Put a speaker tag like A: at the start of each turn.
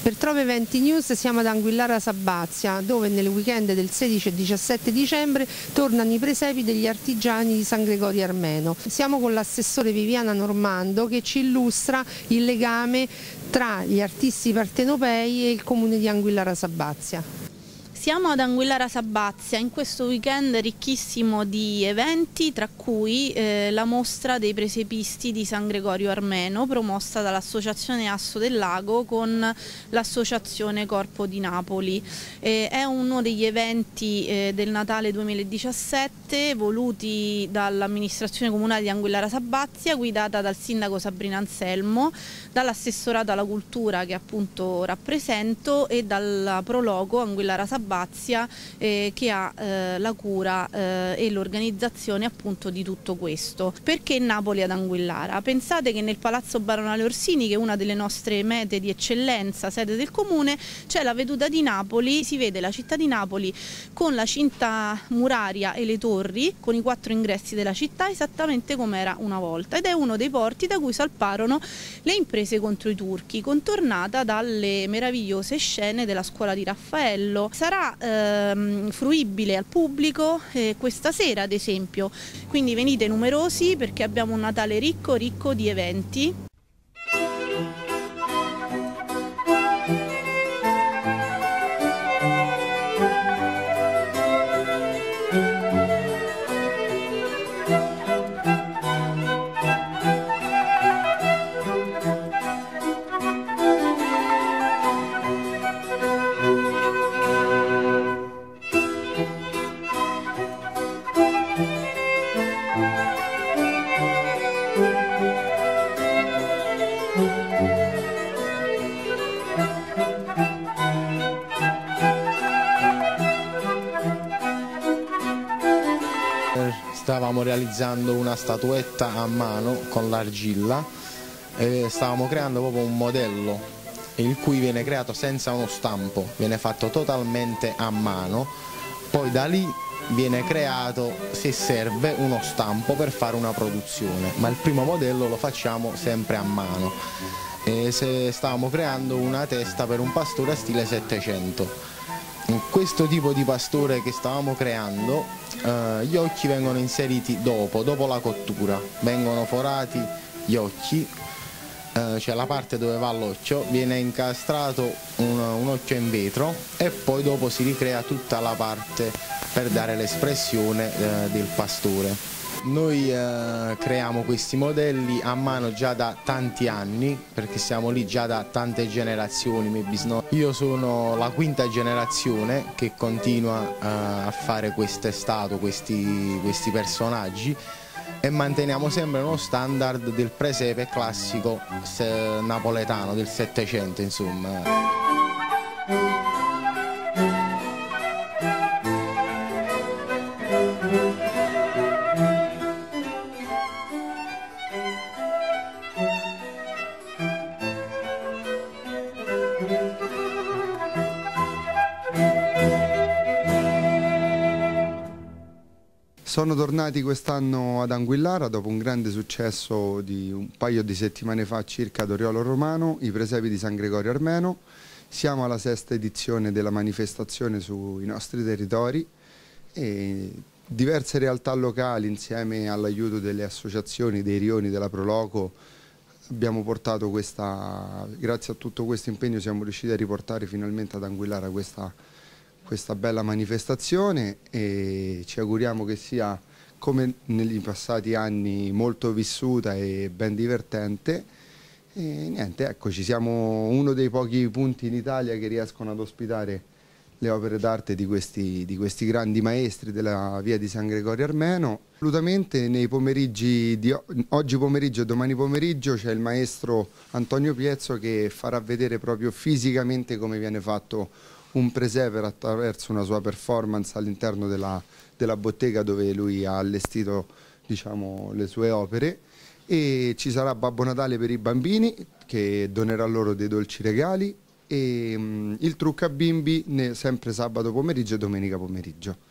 A: Per Trove Eventi News siamo ad Anguillara Sabazia, dove nel weekend del 16 e 17 dicembre tornano i presepi degli artigiani di San Gregorio Armeno. Siamo con l'assessore Viviana Normando che ci illustra il legame tra gli artisti partenopei e il comune di Anguillara Sabazia.
B: Siamo ad Anguillara Sabazia in questo weekend ricchissimo di eventi, tra cui la mostra dei presepisti di San Gregorio Armeno, promossa dall'Associazione Asso del Lago con l'Associazione Corpo di Napoli. È uno degli eventi del Natale 2017 voluti dall'amministrazione comunale di Anguillara Sabazia, guidata dal sindaco Sabrina Anselmo, dall'assessorato alla cultura che appunto rappresento e dal prologo Anguillara Sabazia che ha la cura e l'organizzazione appunto di tutto questo. Perché Napoli ad Anguillara? Pensate che nel Palazzo Baronale Orsini, che è una delle nostre mete di eccellenza, sede del comune, c'è la veduta di Napoli, si vede la città di Napoli con la cinta muraria e le torri, con i 4 ingressi della città, esattamente come era una volta, ed è uno dei porti da cui salparono le imprese contro i turchi, contornata dalle meravigliose scene della scuola di Raffaello. Sarà fruibile al pubblico questa sera, ad esempio, quindi venite numerosi perché abbiamo un Natale ricco di eventi.
C: Stavamo realizzando una statuetta a mano con l'argilla e stavamo creando proprio un modello il cui viene creato senza uno stampo, viene fatto totalmente a mano, poi da lì viene creato, se serve, uno stampo per fare una produzione, ma il primo modello lo facciamo sempre a mano. E stavamo creando una testa per un pastore a stile 700. In questo tipo di pastore che stavamo creando, gli occhi vengono inseriti dopo la cottura, vengono forati gli occhi, cioè la parte dove va l'occhio, viene incastrato un occhio in vetro e poi dopo si ricrea tutta la parte per dare l'espressione del pastore. Noi creiamo questi modelli a mano già da tanti anni, perché siamo lì già da tante generazioni, miei bisnonni. Io sono la 5ª generazione che continua a fare queste statue, questi personaggi, e manteniamo sempre uno standard del presepe classico napoletano del 700, insomma.
D: Sono tornati quest'anno ad Anguillara dopo un grande successo di un paio di settimane fa circa ad Oriolo Romano, i presepi di San Gregorio Armeno. Siamo alla 6ª edizione della manifestazione sui nostri territori e diverse realtà locali insieme all'aiuto delle associazioni, dei rioni, della Proloco abbiamo portato grazie a tutto questo impegno siamo riusciti a riportare finalmente ad Anguillara questa bella manifestazione e ci auguriamo che sia, come negli passati anni, molto vissuta e ben divertente. E niente, eccoci, siamo uno dei pochi punti in Italia che riescono ad ospitare le opere d'arte di questi grandi maestri della via di San Gregorio Armeno. Assolutamente nei pomeriggi di oggi pomeriggio e domani pomeriggio c'è il maestro Antonio Piezzo che farà vedere proprio fisicamente come viene fatto un presepe attraverso una sua performance all'interno della bottega dove lui ha allestito, diciamo, le sue opere, e ci sarà Babbo Natale per i bambini che donerà loro dei dolci regali e il trucco a bimbi sempre sabato pomeriggio e domenica pomeriggio.